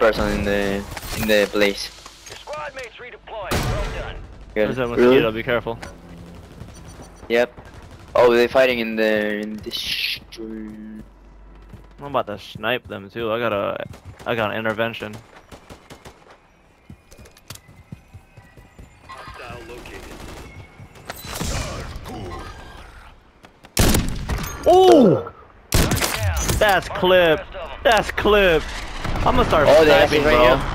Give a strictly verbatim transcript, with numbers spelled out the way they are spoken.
person in the in the place. Your squad mates redeploying. Well done. Good. There's that mosquito, Really? be careful. Yep. Oh, they're fighting in the in the street. I'm about to snipe them too. I got a, I got an intervention. Hostile located. Oh, Target down. that's Mark the clip. rest of 'em. That's clip. I'm gonna start Oh, they sniping, actually right bro. here.